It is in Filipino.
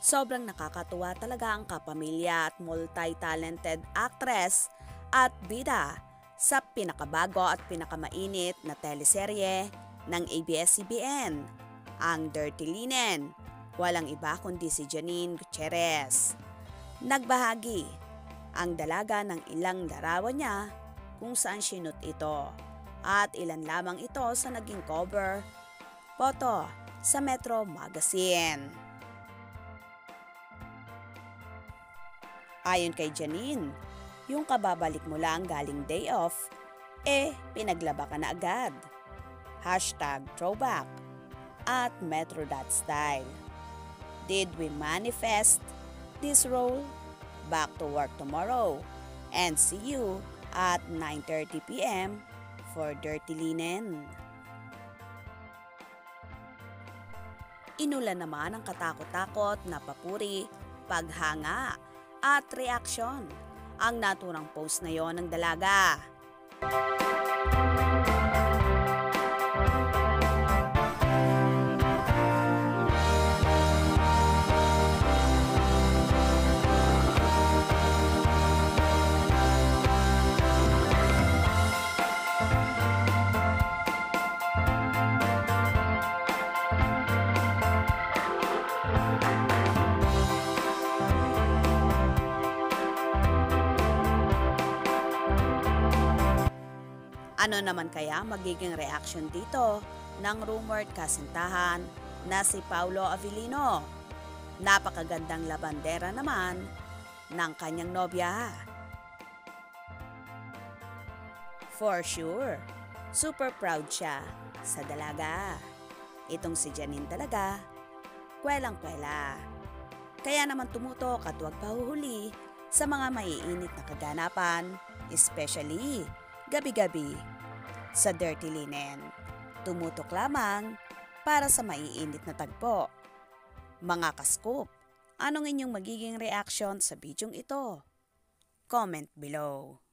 Sobrang nakakatuwa talaga ang kapamilya at multi-talented actress at bida sa pinakabago at pinakamainit na teleserye ng ABS-CBN, ang Dirty Linen. Walang iba kundi si Janine Gutierrez. Nagbahagi ang dalaga ng ilang larawan niya kung saan sinut ito at ilan lamang ito sa naging cover photo sa Metro Magazine. Ayon kay Janine, yung kababalik mo lang galing day off, pinaglaba ka na agad. #throwback at Metro.style. Did we manifest this role? Back to work tomorrow and see you at 9:30 p.m. for Dirty Linen. Inulan naman ang katakot-takot na papuri, paghanga at reaksyon ang naturang post na yon ng dalaga. Ano naman kaya magiging reaction dito ng rumored kasintahan na si Paolo Avellino? Napakagandang labandera naman ng kanyang nobya. For sure, super proud siya sa dalaga. Itong si Janine talaga, kwelang-kwela. Kaya naman tumutok at huwag pahuhuli sa mga maiinit na kaganapan, especially gabi-gabi sa Dirty Linen. Tumutok lamang para sa maiinit na tagpo. Mga ka-scoop, anong inyong magiging reaction sa bidyong ito? Comment below.